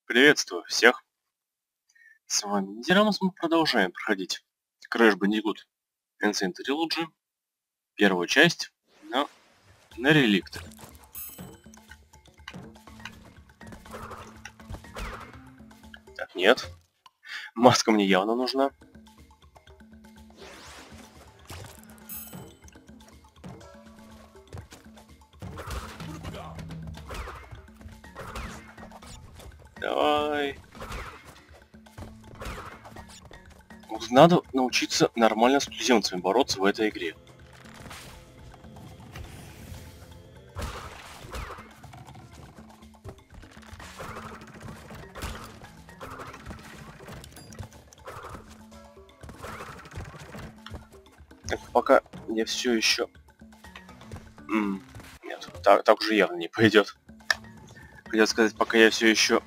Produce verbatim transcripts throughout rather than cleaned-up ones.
Приветствую всех. С вами Нидерамос, мы продолжаем проходить Crash Bandicoot Ancient Trilogy, первую часть на, на реликты. Так, нет. Маска мне явно нужна. Давай. Вот надо научиться нормально с туземцами бороться в этой игре. Так, пока я все еще... М-м, нет, так, так уже явно не пойдет. Хотел сказать, пока я все еще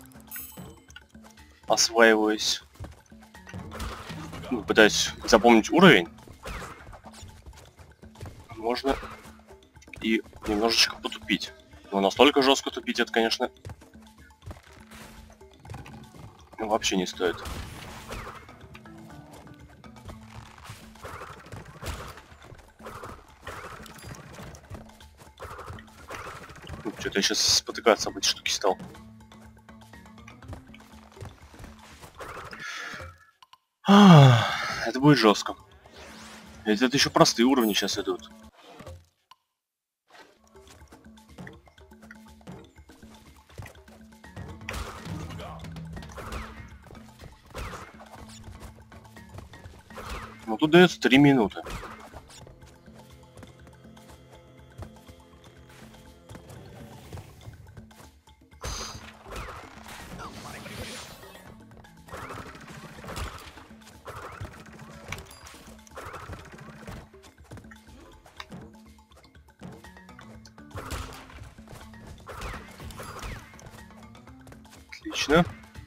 осваиваюсь, ну, пытаюсь запомнить уровень, можно и немножечко потупить. Но настолько жестко тупить это, конечно, вообще не стоит. Что-то я сейчас спотыкаться об эти штуки стал. А, это будет жестко. Ведь это еще простые уровни сейчас идут. Ну тут дается три минуты. Отлично.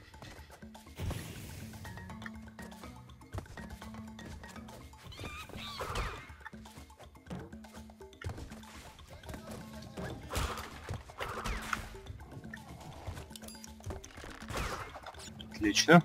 Отлично.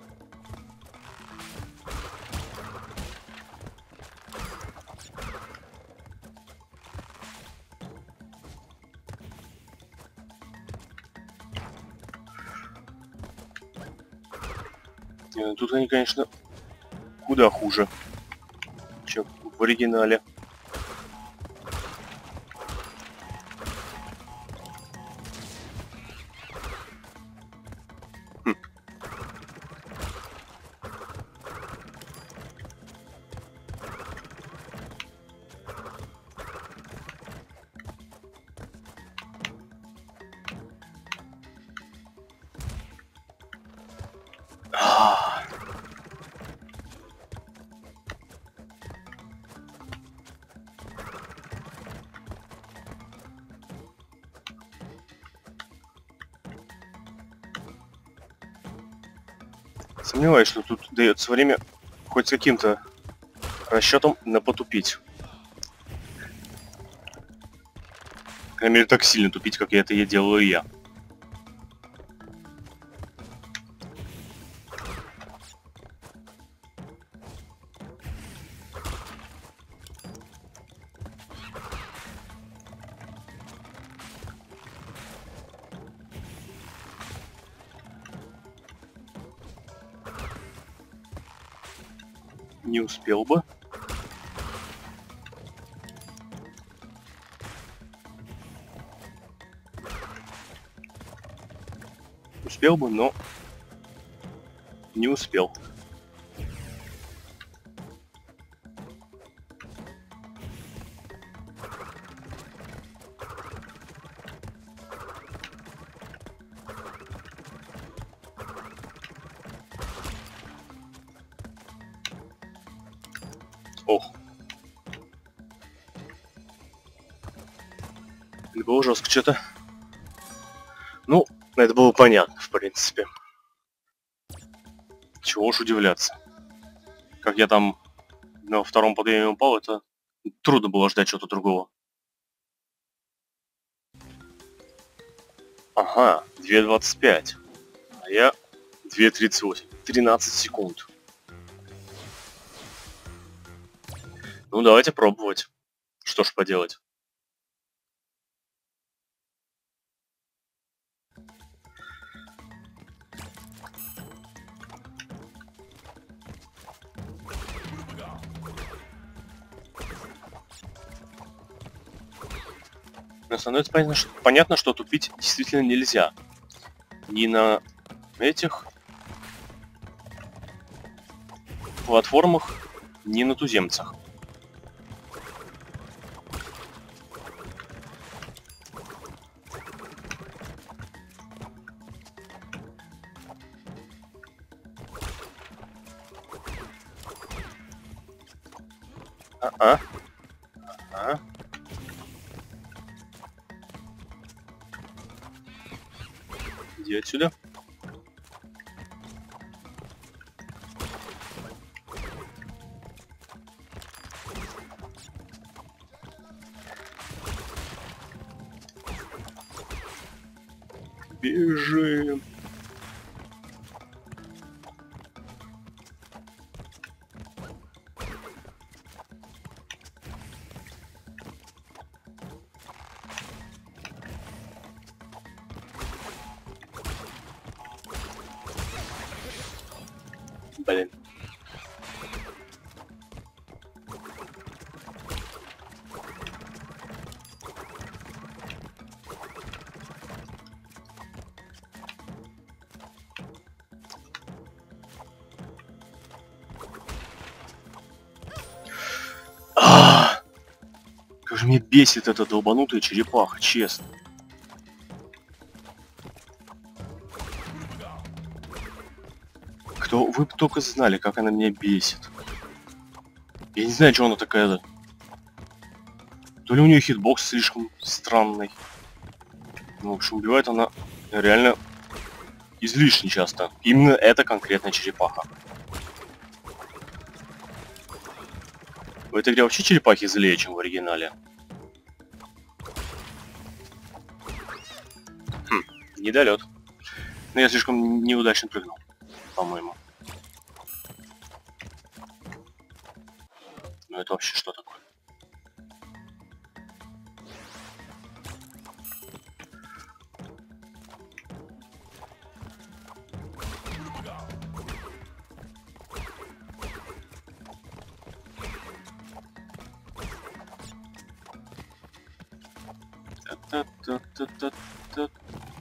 Тут они, конечно, куда хуже, чем в оригинале. Хм. Сомневаюсь, что тут дается время хоть с каким-то расчетом на потупить. По крайней мере, так сильно тупить, как я это и делаю я. Не успел бы. Успел бы, но не успел. Ох. Это было жестко что-то. Ну, это было понятно, в принципе. Чего уж удивляться. Как я там на втором подъеме упал, это трудно было ждать чего-то другого. Ага, две двадцать пять. А я две тридцать восемь. тринадцать секунд. Ну, давайте пробовать. Что ж поделать. Но становится понятно что, понятно, что тупить действительно нельзя. Ни на этих платформах, ни на туземцах. А-а. А-а. Иди отсюда. Бежим. Блин. А, как же меня бесит эта долбанутая черепаха, честно. Кто, вы бы только знали, как она меня бесит. Я не знаю, что она такая. То ли у нее хитбокс слишком странный. Ну, в общем, убивает она реально излишне часто. Именно эта конкретная черепаха. В этой игре вообще черепахи злее, чем в оригинале. Хм, недолет. Но я слишком неудачно прыгнул, по-моему. Ну это вообще что такое? Та-та-та-та-та.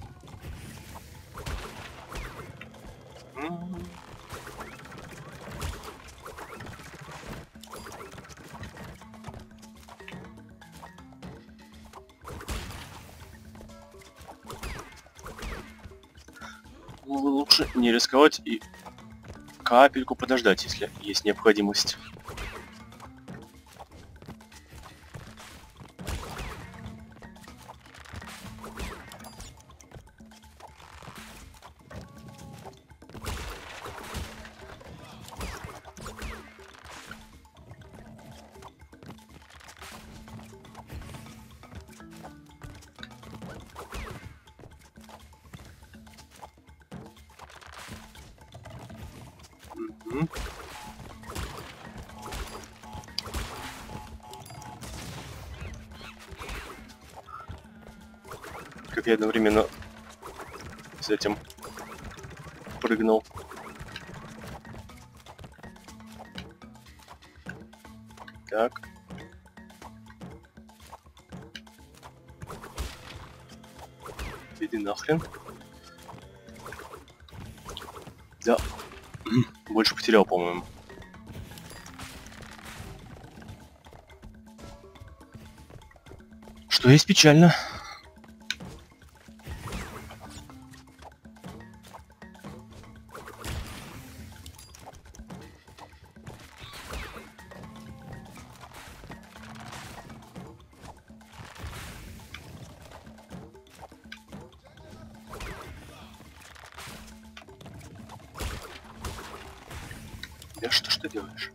Лучше не рисковать и капельку подождать, если есть необходимость. Угу. Как я одновременно с этим прыгнул. Так. Иди нахрен. Да. Больше потерял, по-моему. Что есть печально. Да что ж ты делаешь?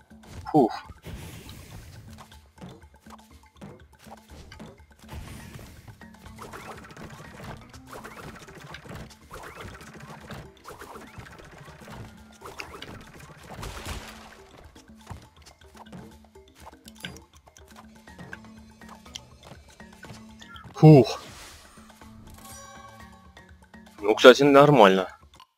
Фух. Фух. Ну, кстати, нормально.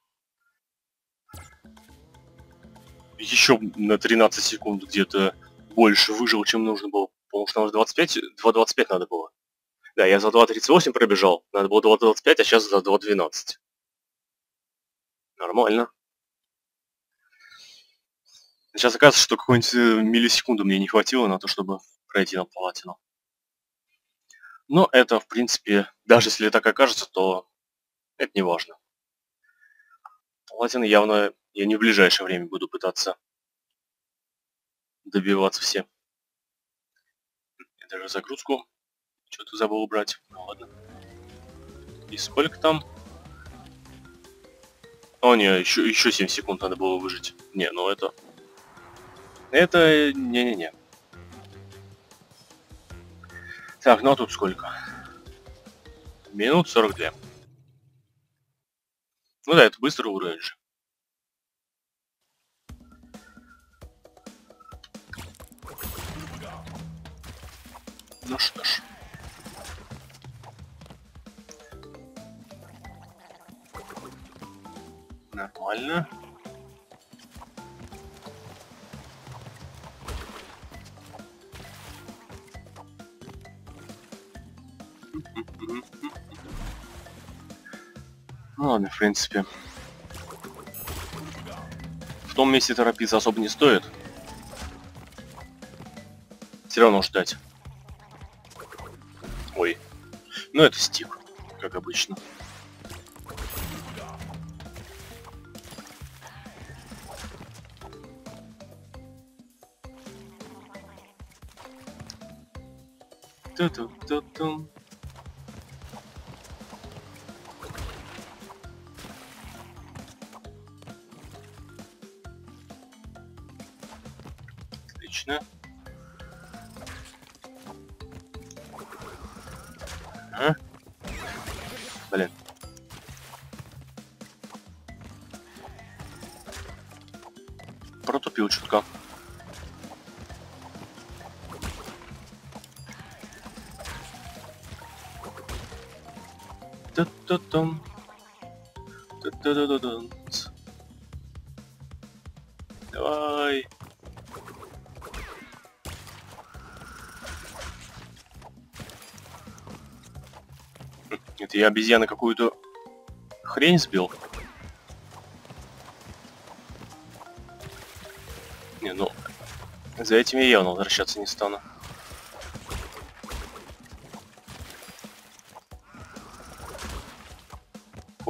Еще на тринадцать секунд где-то больше выжил, чем нужно было. Потому что у нас двадцать пять, два двадцать пять надо было. Да, я за два тридцать восемь пробежал. Надо было два двадцать пять, а сейчас за два двенадцать. Нормально. Сейчас оказывается, что какой-нибудь миллисекунды мне не хватило на то, чтобы пройти на платину. Но это, в принципе, даже если так окажется, то это не важно. Платины явно я не в ближайшее время буду пытаться добиваться все. Я даже загрузку что-то забыл убрать. Ну ладно. И сколько там? О, не, еще, еще семь секунд надо было выжить. Не, ну это... Это... Не-не-не. Так, ну а тут сколько? Минут сорок две. Ну да, это быстрый уровень же. Ну что ж. Нормально. Ну ладно, в принципе. В том месте торопиться особо не стоит. Все равно ждать. Ой. Ну это стик, как обычно. Ту-ту-ту-ту. Отлично. А? Блин. Протупил чутка. Та-та-там. Та-та-та-та-та. Давай. Это я обезьяны какую-то хрень сбил. Не, ну, за этим я явно возвращаться не стану. Фу.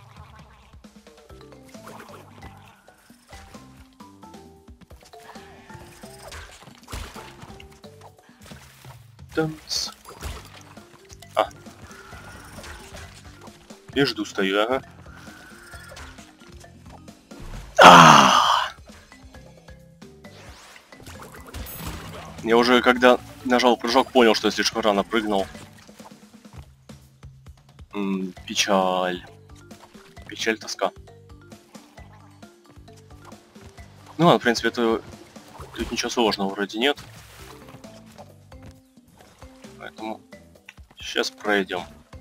Танц. А. И жду стою, ага. Я уже, когда нажал прыжок, понял, что я слишком рано прыгнул. М-м, печаль. Печаль, тоска. Ну ладно, в принципе, это... Тут ничего сложного вроде нет. Поэтому сейчас пройдем.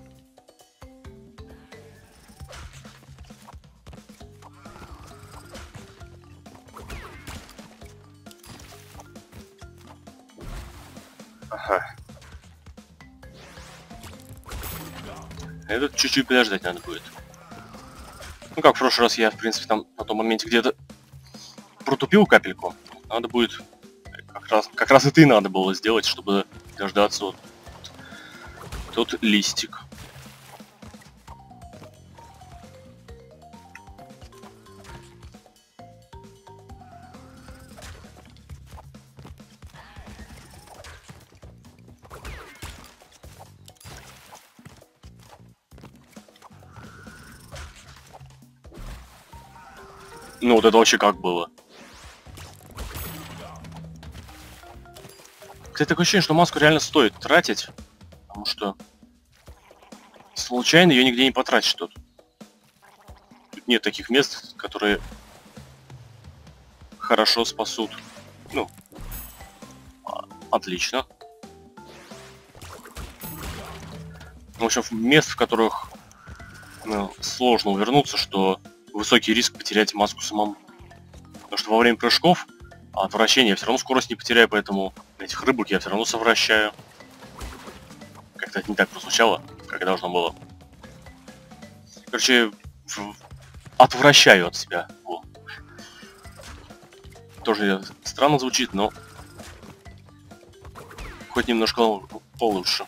Ага. Этот чуть-чуть подождать надо будет. Ну как в прошлый раз я, в принципе, там на том моменте где-то протупил капельку. Надо будет... Как раз, как раз это и надо было сделать, чтобы дождаться вот тот листик. Ну вот это вообще как было? Кстати, такое ощущение, что маску реально стоит тратить, потому что случайно ее нигде не потратишь тут. Тут нет таких мест, которые хорошо спасут. Ну, отлично. В общем, мест, в которых ну, сложно увернуться, что высокий риск потерять маску самому. Потому что во время прыжков от вращения я все равно скорость не потеряю, поэтому этих рыбок я все равно совращаю. Как-то это не так прозвучало, как и должно было. Короче, в... отвращаю от себя. О. Тоже странно звучит, но хоть немножко получше.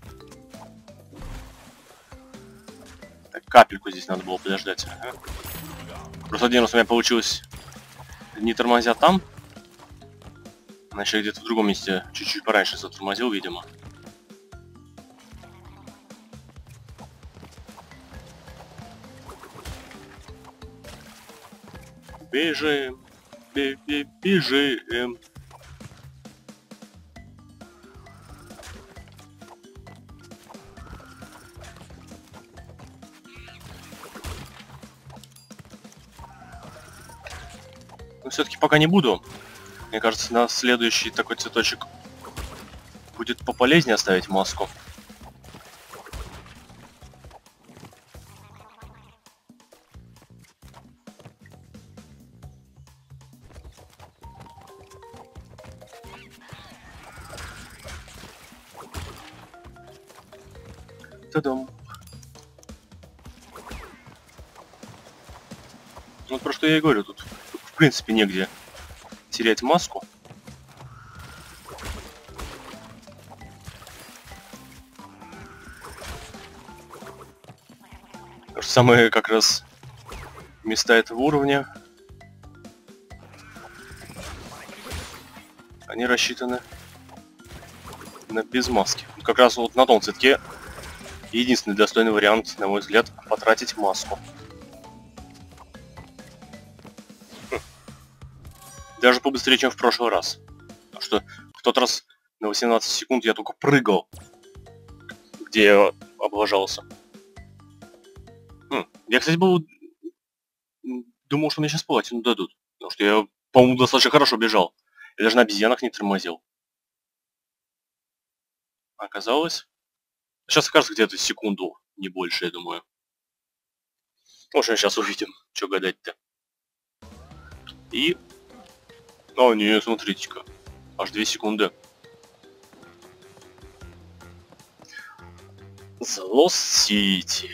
Так, капельку здесь надо было подождать. Ага. Просто один раз у меня получилось не тормозя там. Значит, где-то в другом месте чуть-чуть пораньше затормозил, видимо. Бежим, бежим. Но все-таки пока не буду. Мне кажется, на следующий такой цветочек будет пополезнее оставить маску. Та-дам. Ну, про что я и говорю, тут в принципе негде терять маску. Потому что самые как раз места этого уровня, они рассчитаны на без маски. Как раз вот на том цветке единственный достойный вариант, на мой взгляд, потратить маску. Хм. Даже побыстрее, чем в прошлый раз. Потому что в тот раз на восемнадцать секунд я только прыгал, где я облажался. Хм. Я, кстати, был... думал, что мне сейчас платину дадут. Потому что я, по-моему, достаточно хорошо бежал. Я даже на обезьянах не тормозил. Оказалось... Сейчас окажется где-то секунду, не больше, я думаю. В общем, сейчас увидим, что гадать-то. И... О, не, смотрите-ка. Аж две секунды. The Lost City.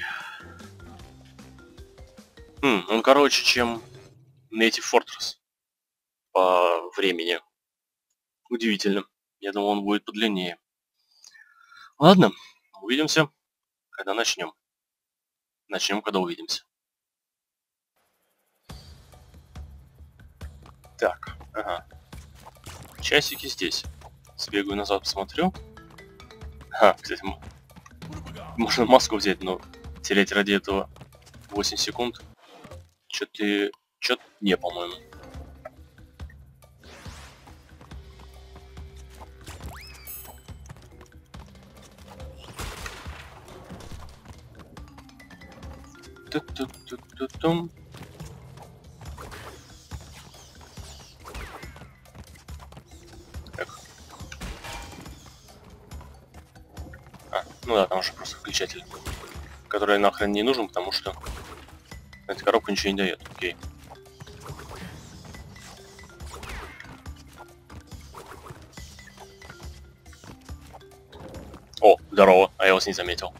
Хм, он короче, чем Native Fortress. По времени. Удивительно. Я думал, он будет подлиннее. Ладно, увидимся, когда начнем. Начнем, когда увидимся. Так, ага. Часики здесь. Сбегаю назад, посмотрю. Ага, кстати, можно маску взять, но терять ради этого восемь секунд. Чё-то... Чё-то не, по-моему. Ту-ту-ту-ту-тум. Так. А, ну да, там уже просто включатель, который нахрен не нужен, потому что эта коробка ничего не дает. Окей. О, здорово, а я вас не заметил.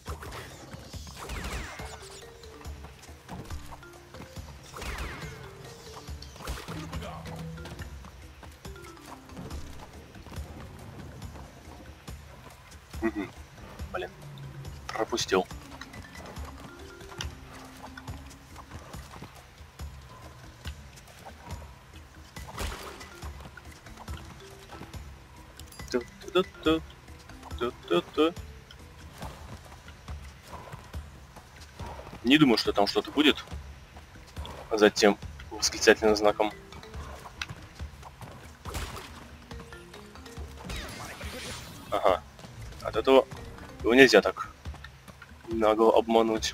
Угу. Блин, пропустил. Не думаю, что там что-то будет за тем восклицательным знаком. Ага. От этого его нельзя так нагло обмануть.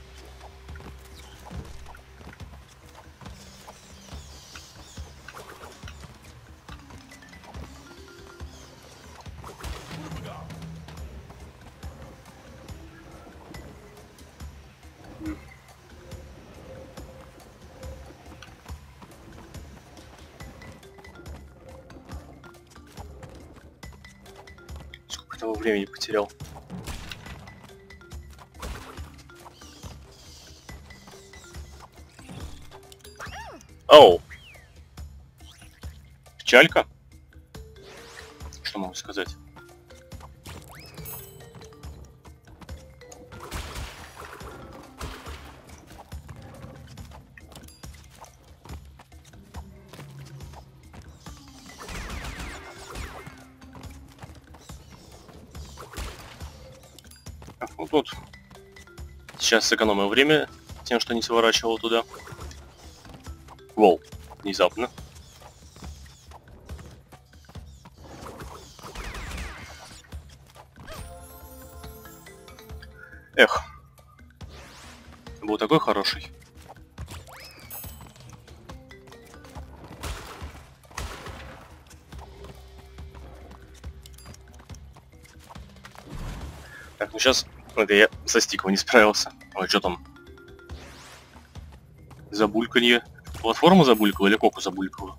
этого времени потерял. Оу! Печалька? Что могу сказать? Ну тут сейчас сэкономил время тем, что не сворачивал туда. Воу, внезапно. Эх, был такой хороший. Так, ну сейчас... Это я со стиком не справился. Ой, что там? Забульканье. Платформа забулькала или коку забулькала?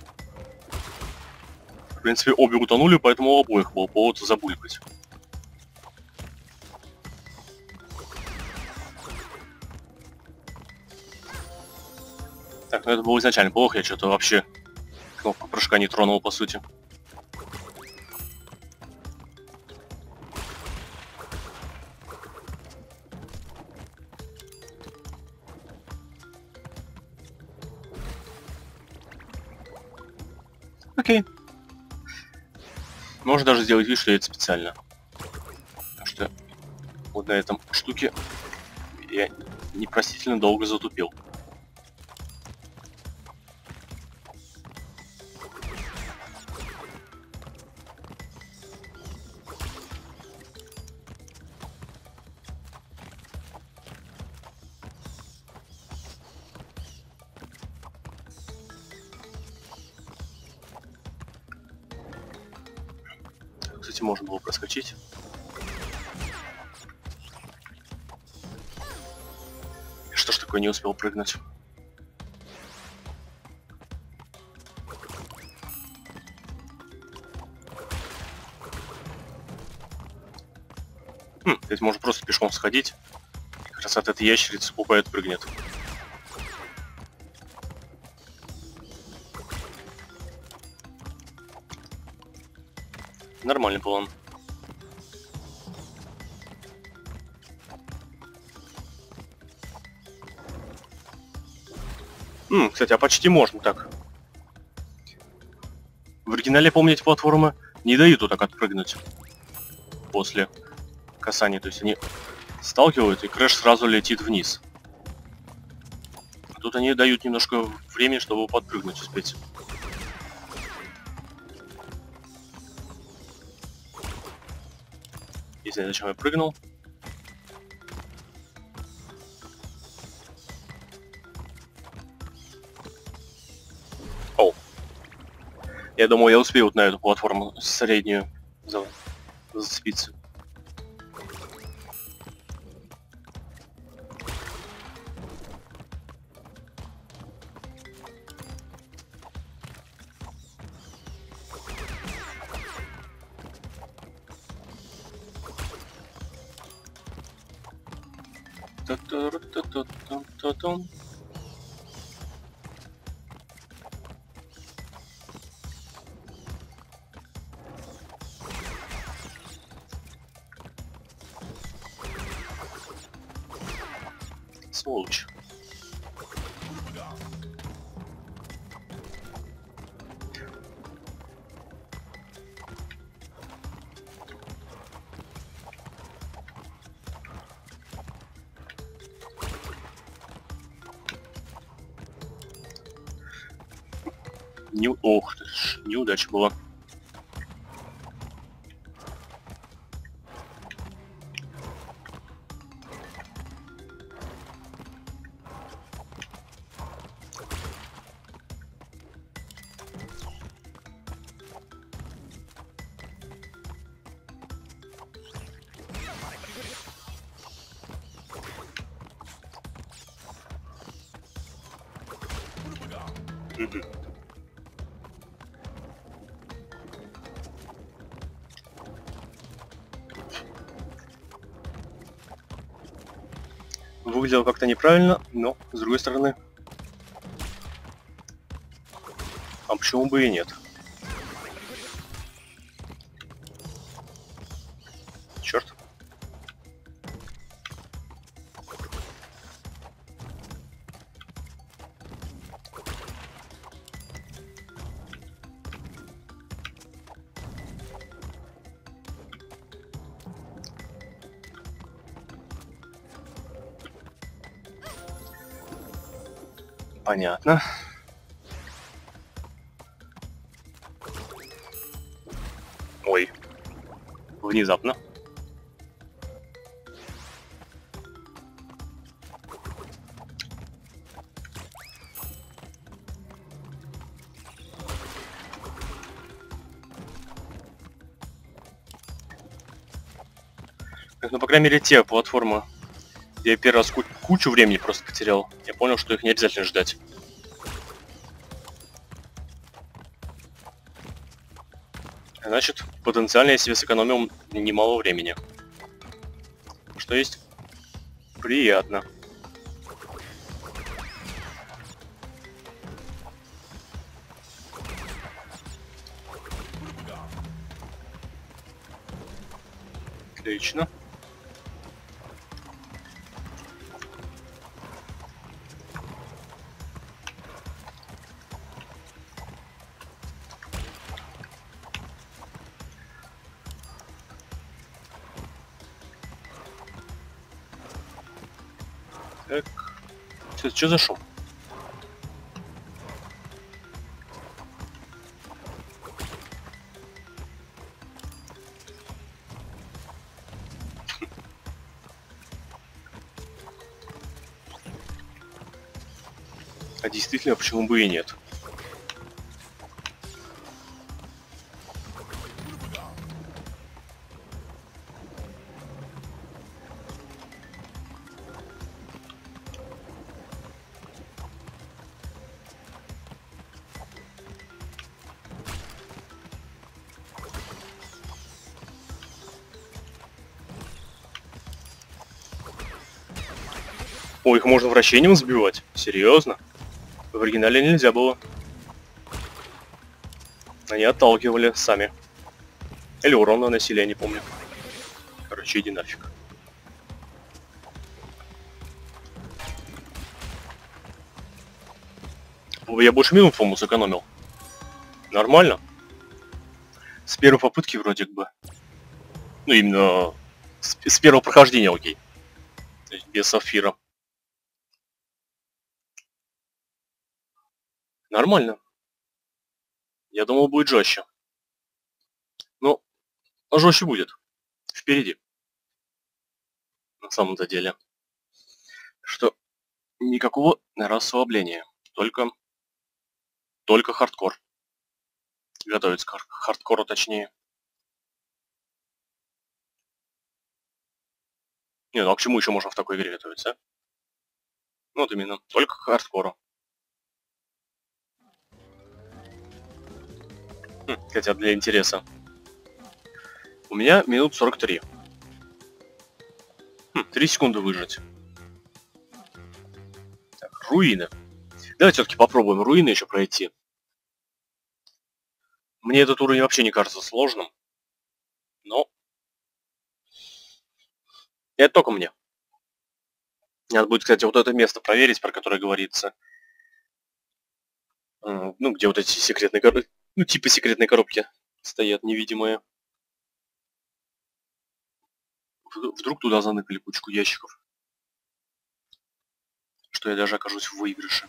В принципе, обе утонули, поэтому у обоих был повод забулькать. Так, ну это было изначально плохо, я что-то вообще кнопку прыжка не тронул, по сути. Окей. Можно даже сделать вид, что это специально. Потому что вот на этом штуке я непростительно долго затупил. Кстати, можно было проскочить. Что ж такое, не успел прыгнуть? Хм, здесь можно просто пешком сходить. И как раз от этой ящерицы пугает прыгнет. Нормальный план. М, кстати, а почти можно так. В оригинале, помните, платформы не дают вот так отпрыгнуть после касания. То есть они сталкивают, и Крэш сразу летит вниз. А тут они дают немножко времени, чтобы подпрыгнуть успеть. Не знаю, зачем я прыгнул. О. Я думаю, я успею вот на эту платформу среднюю за... зацепиться. Та-та-ра-та-та-та-та-там. Сволочь. Не... Ох ты ж, неудача была. Мгм. Выглядело как-то неправильно, но, с другой стороны... А почему бы и нет? Черт. Понятно. Ой. Внезапно. Ну, по крайней мере, те платформы, где я первый раз ку кучу времени просто потерял. Я понял, что их не обязательно ждать. Значит, потенциально я себе сэкономил немало времени. Что есть приятно. Отлично. Так. Что, что за шум? А действительно, почему бы и нет? Ой, их можно вращением сбивать? Серьезно? В оригинале нельзя было. Они отталкивали сами. Или урон наносили, я не помню. Короче, иди нафиг. Я больше минут, по-моему, сэкономил. Нормально. С первой попытки вроде бы. Ну, именно с, с первого прохождения, окей. То есть без сапфира. Нормально. Я думал, будет жестче. Но жестче будет. Впереди. На самом-то деле. Что никакого расслабления. Только... Только хардкор. Готовится к хардкору, точнее. Не, ну а к чему еще можно в такой игре готовиться, а? Ну вот именно. Только к хардкору. Хм, хотя для интереса. У меня минут сорок три. Хм, три секунды выжить. Так, руины. Давайте все-таки попробуем руины еще пройти. Мне этот уровень вообще не кажется сложным. Но... Это только мне. Надо будет, кстати, вот это место проверить, про которое говорится. Ну, где вот эти секретные коробки. Ну, типа секретные коробки стоят невидимые. Вдруг туда заныкали кучку ящиков. Что я даже окажусь в выигрыше.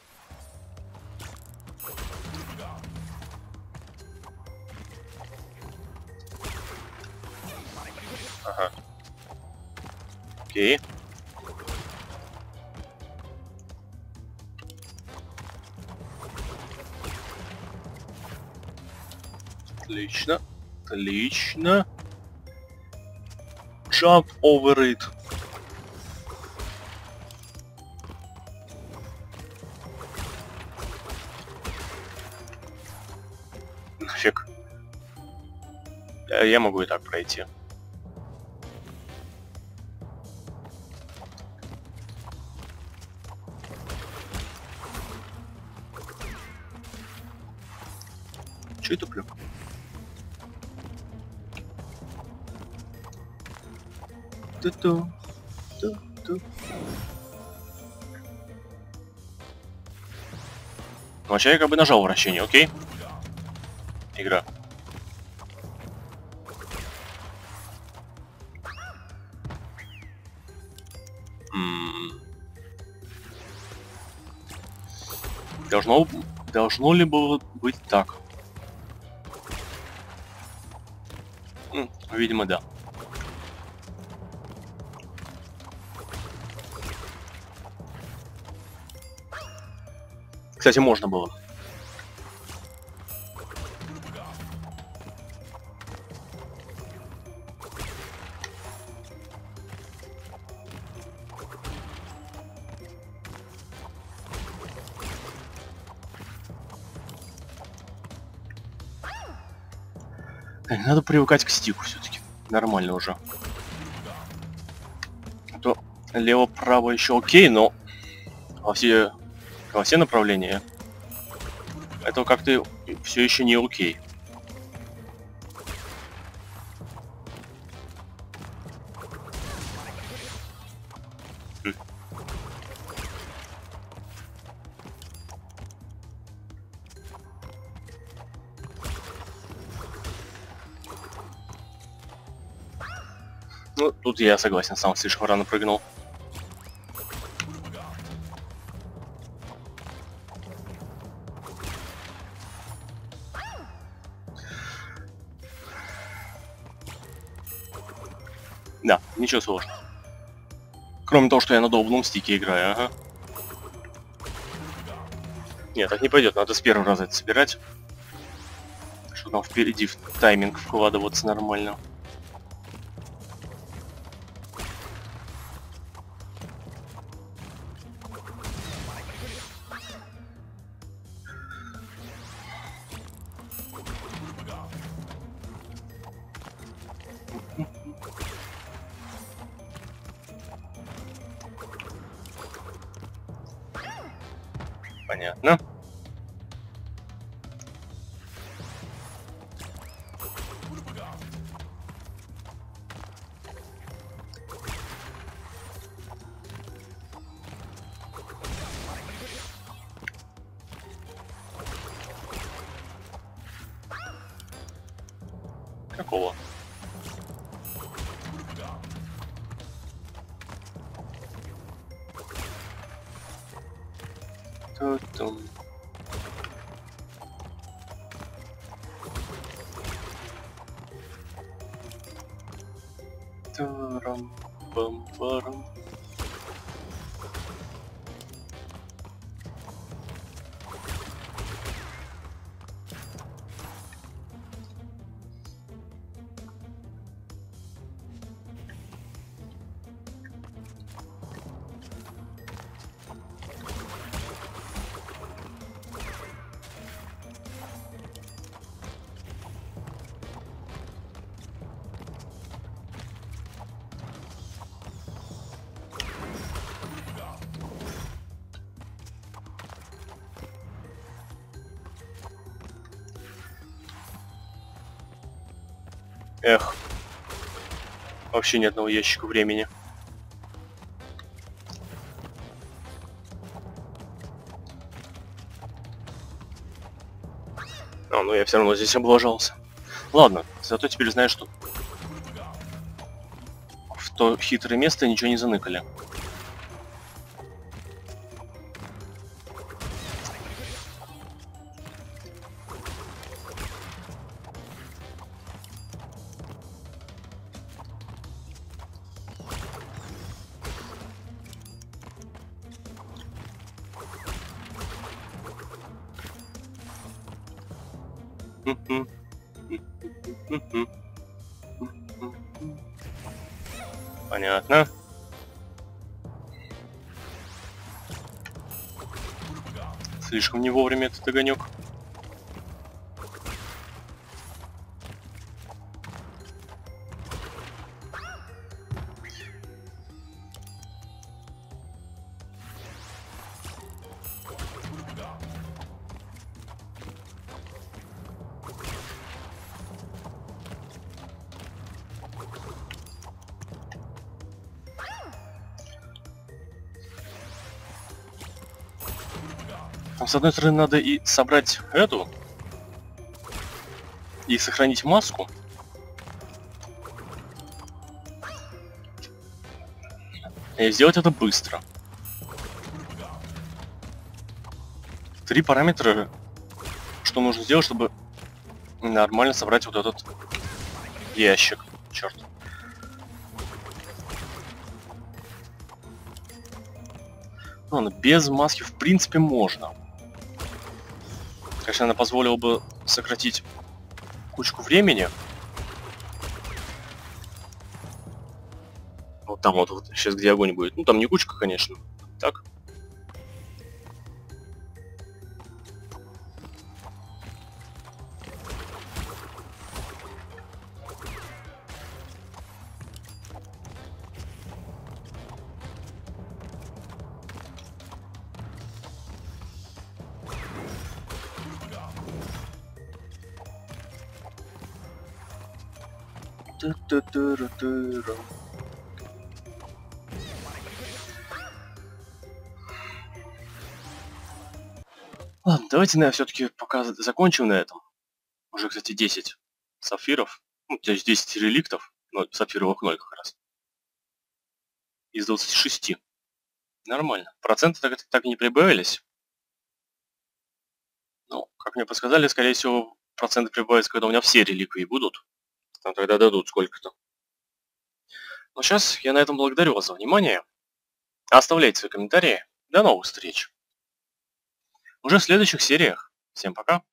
Ага. Окей. Отлично. Отлично. Jump over it. Нафиг. Я могу и так пройти. Че я туплю? Ту-ту. Ту-ту. Ну, а я как бы нажал вращение, окей? Игра. М-м-м. Должно, должно ли было быть так? М, видимо, да. Кстати, можно было. Надо привыкать к стику все-таки. Нормально уже. А то лево-право еще окей, но во все, во все направления это как-то все еще не окей. Хм. Ну, тут я согласен, сам слишком рано прыгнул. Да, ничего сложного. Кроме того, что я на долбанном стике играю, ага. Нет, так не пойдет, надо с первого раза это собирать. Что там впереди в тайминг вкладываться нормально. Понятно. Какого? Ту-тум. Тарам-пам-парам. Эх. Вообще ни одного ящика времени. А, ну я все равно здесь облажался. Ладно, зато теперь знаешь, что в то хитрое место ничего не заныкали. Понятно. Слишком не вовремя этот огонек. Там, с одной стороны, надо и собрать эту, и сохранить маску. И сделать это быстро. Три параметра, что нужно сделать, чтобы нормально собрать вот этот ящик. Черт. Ладно, без маски в принципе можно. Конечно, она позволила бы сократить кучку времени. Вот там вот, вот сейчас где огонь будет. Ну там не кучка, конечно. Так. Ту-ту-ту-ру-ту-ру. Ладно, давайте, наверное, все-таки пока закончим на этом. Уже, кстати, десять сапфиров. Ну, то есть десять реликтов. Но сапфировых ноль как раз. Из двадцати шести. Нормально. Проценты так, так и не прибавились. Ну, как мне подсказали, скорее всего, проценты прибавятся, когда у меня все реликвии будут. Там тогда дадут сколько-то. Но сейчас я на этом благодарю вас за внимание. Оставляйте свои комментарии. До новых встреч. Уже в следующих сериях. Всем пока.